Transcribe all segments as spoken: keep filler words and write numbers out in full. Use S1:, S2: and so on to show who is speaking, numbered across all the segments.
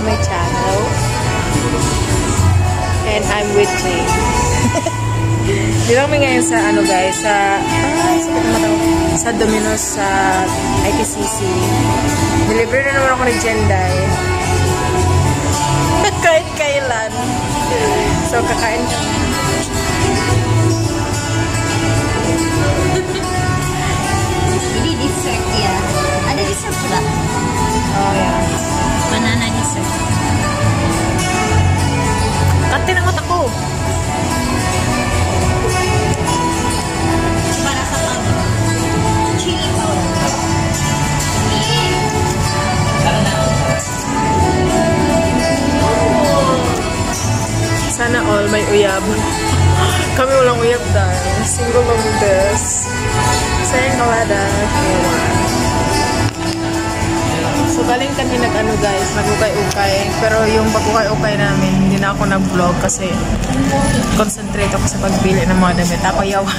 S1: my channel. And I'm with Jay. Di lang kami ngayon sa ano guys, sa ay, sa Domino's sa I T C C. Deliver na naman ako ni Jenday. Kahit kailan. So kakain kami.
S2: Ini dessert ya. Ada dessert pula.
S1: Oh ya.
S2: Banana dessert.
S1: Kante ng mata ko.
S2: Para sa pag chili powder.
S1: Sana all may uyab. Kami walang uyab dahil. Single lang this. Sayang kawada. So, galing kami nag-ano guys, nag-ukay-ukay. Pero yung pag-ukay-ukay namin, hindi na ako nag-vlog kasi concentrate ako sa pagbili ng mga damit. Ako yawan.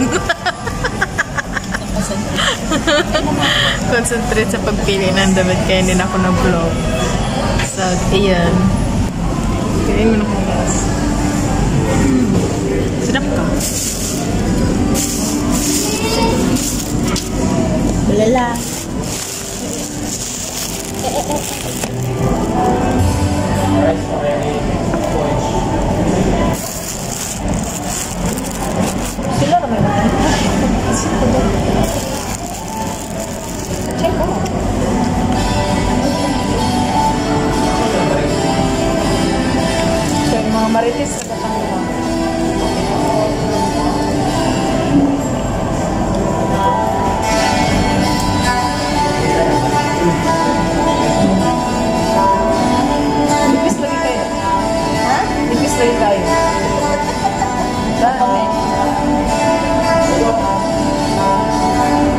S1: Concentrate sa pagpili ng damit kaya hindi na ako nag-vlog. So, iyan. Kain mo na ko guys. Hmm. Sedap ka.
S2: Balala.
S1: Sila ka may mga. Check mo. So, yung mga marites sa batang mo. Nipis lagi kayo.
S2: Ha?
S1: Nipis lagi kayo. Dahil.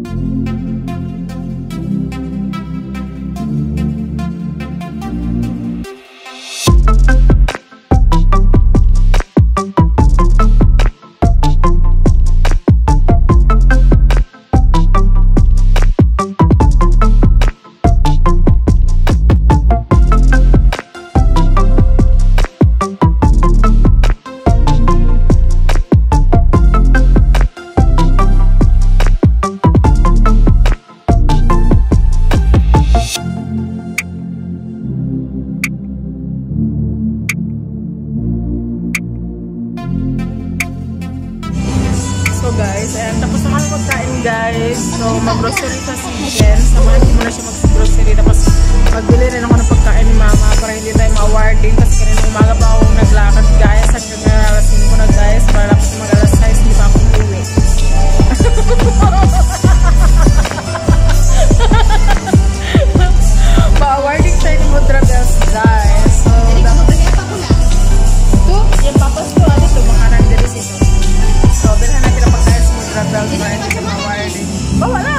S1: Guys, ayan, tapos naman magkain guys. So, mag-grocery pa si Jen. Samahan ko muna siya mag-grocery. Tapos, magbili rin ako ng pagkain ni Mama para hindi tayo ma-awarding. Kasi kanina umaga pa akong naglakad guys. Hanggang na alas singko na guys. Para lapos mag-alas sais, hindi pa akong uwi. Ma-awarding tayo ni Mudra Bells guys. So, dapat yung papas ko, ano ito, makanan din ito. So, bilhan natin ang pagkain sa Mudra Bells para hindi tayo ma-awarding. Oh, wala!